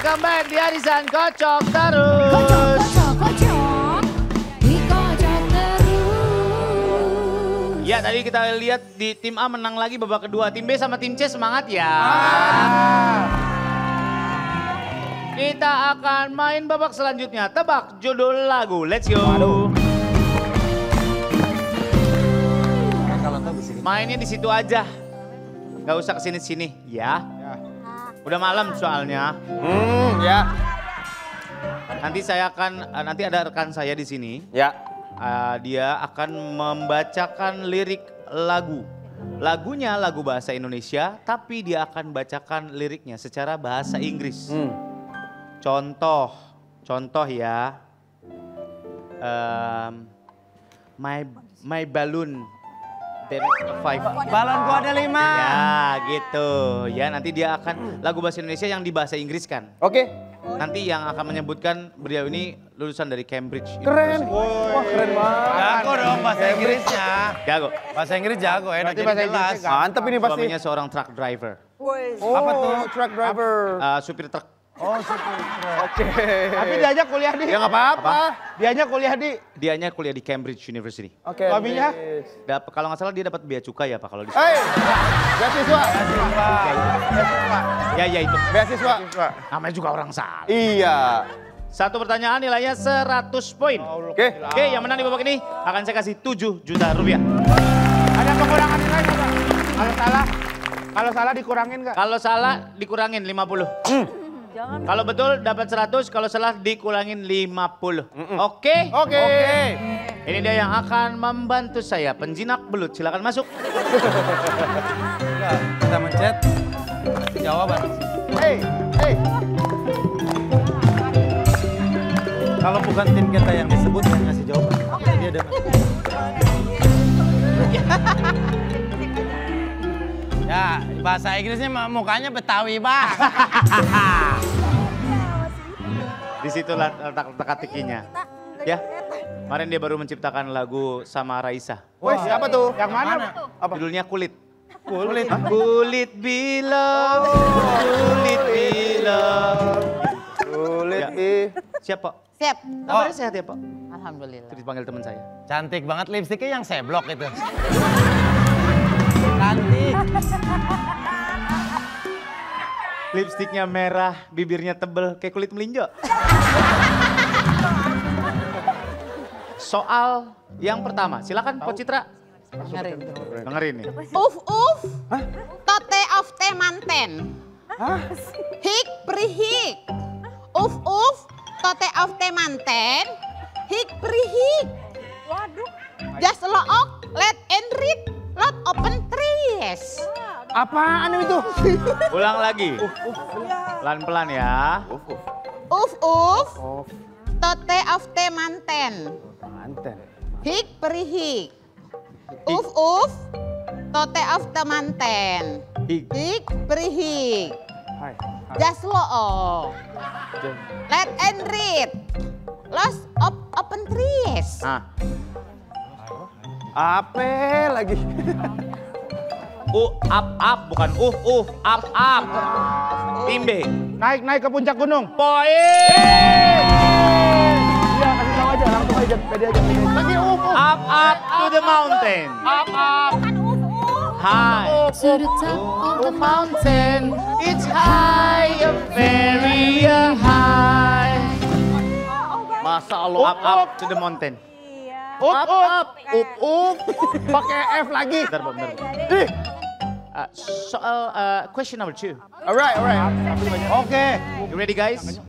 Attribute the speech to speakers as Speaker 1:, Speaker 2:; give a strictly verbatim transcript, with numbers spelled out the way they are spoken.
Speaker 1: welcome back di Arisan Kocok Terus.
Speaker 2: Kocok, kocok, kocok, dikocok terus.
Speaker 1: Ya tadi kita lihat di tim A menang lagi babak kedua. Tim B sama tim C semangat ya. Kita akan main babak selanjutnya. Tebak judul lagu. Let's go. Mainnya di situ aja. Gak usah kesini-sini ya. Udah malam soalnya.
Speaker 3: Hmm, ya.
Speaker 1: Nanti saya akan, nanti ada rekan saya di sini.
Speaker 3: Ya.
Speaker 1: Uh, dia akan membacakan lirik lagu. Lagunya lagu bahasa Indonesia, tapi dia akan bacakan liriknya secara bahasa Inggris.
Speaker 3: Hmm.
Speaker 1: Contoh, contoh ya. Um, my my balloon. There is a five.
Speaker 3: Balon gua ada lima.
Speaker 1: Ya gitu. Ya nanti dia akan lagu bahasa Indonesia yang di bahasa Inggris kan.
Speaker 3: Oke.
Speaker 1: Nanti yang akan menyebutkan beliau ini lulusan dari Cambridge.
Speaker 3: Keren.
Speaker 1: University.
Speaker 3: Wah keren banget.
Speaker 4: Jago dong bahasa Inggrisnya.
Speaker 1: Jago.
Speaker 4: Bahasa Inggris jago ya,
Speaker 3: Berarti
Speaker 4: jadi
Speaker 3: bahasa
Speaker 4: jelas.
Speaker 3: Inggrisnya Mantep ini pasti.
Speaker 1: Suaminya seorang truck driver.
Speaker 3: Oh, apa tuh? Truck driver.
Speaker 1: Uh, supir truk.
Speaker 4: Oh, super.
Speaker 3: Oke.
Speaker 5: Tapi diajak kuliah di.
Speaker 3: Ya nggak apa-apa.
Speaker 5: Dianya kuliah di.
Speaker 1: Dianya kuliah di Cambridge University.
Speaker 3: Oke.
Speaker 5: Suaminya?
Speaker 1: Dap- kalau nggak salah dia dapat bea cukai ya Pak kalau di
Speaker 3: Hei, beasiswa.
Speaker 1: Ya ya itu.
Speaker 3: Beasiswa.
Speaker 1: Namanya juga orang salah.
Speaker 3: Iya.
Speaker 1: Satu pertanyaan nilainya seratus poin.
Speaker 3: Oke.
Speaker 1: Oke, yang menang di babak ini akan saya kasih tujuh juta rupiah.
Speaker 5: Ada pengurangan nilai nggak? Kalau salah, kalau salah dikurangin nggak?
Speaker 1: Kalau salah dikurangin lima puluh. Kalau betul dapat seratus, kalau salah dikurangin lima puluh. Oke?
Speaker 3: Oke.
Speaker 1: Ini dia yang akan membantu saya, penjinak belut. Silakan masuk.
Speaker 4: Enggak, kita mencet jawaban.
Speaker 3: Hei, hei.
Speaker 4: Kalau bukan tim kita yang disebut yang ngasih jawaban. Dia ada. Ya, bahasa Inggrisnya mukanya Betawi, Bang.
Speaker 1: Di situ letak teka-tekinya. Ya, kemarin dia baru menciptakan lagu sama Raisa.
Speaker 3: Woi, siapa tuh?
Speaker 5: Yang mana?
Speaker 3: Apa?
Speaker 1: Judulnya Kulit.
Speaker 3: Kulit.
Speaker 1: Kulit bilang, kulit bilang.
Speaker 3: Kulit
Speaker 1: Ya.
Speaker 3: ih.
Speaker 1: Siapa?
Speaker 6: Siap.
Speaker 1: Kabarnya sehat ya Pak?
Speaker 6: Alhamdulillah.
Speaker 1: Terus dipanggil teman saya.
Speaker 4: Cantik banget lipstiknya yang seblok itu. Cantik.
Speaker 1: Lipstiknya merah, bibirnya tebel, kayak kulit melinjo. Soal yang pertama, silakan Pak Citra.
Speaker 6: Dengerin.
Speaker 1: Dengerin nih.
Speaker 6: Uf uf. Tote of te manten. Hik prihik. Uf uf. Tote of te manten. Hik prihik. Waduh. Just look, let and read. Lot open trees.
Speaker 5: Apaan itu?
Speaker 1: Ulang lagi. Pelan-pelan ya.
Speaker 6: Uf uf. Tote of te manten.
Speaker 3: Manten.
Speaker 6: Hik prihik. Uf uf. Tote of te manten.
Speaker 1: Hik.
Speaker 6: Hik prihik.
Speaker 3: Hai.
Speaker 6: Just look. Let and read. Lots of open trees.
Speaker 1: Nah,
Speaker 3: Ape lagi.
Speaker 1: u up up bukan uh uh up up. Tim B.
Speaker 5: Naik naik ke puncak gunung.
Speaker 1: Poin.
Speaker 5: Iya kasih tahu aja langsung aja pede aja. Pede. Lagi uf uf.
Speaker 1: Up up to the mountain.
Speaker 5: Up up.
Speaker 1: High.
Speaker 2: To the top of the
Speaker 1: Mountain, it's high, very high.
Speaker 3: Masa
Speaker 1: Up up to the mountain.
Speaker 5: Up up. Up up. Pakai F lagi.
Speaker 1: Bentar, Bob, bentar. Bob.
Speaker 5: Ih.
Speaker 1: Uh, soal uh, question number two.
Speaker 3: Alright, alright.
Speaker 5: Oke.
Speaker 1: You ready guys?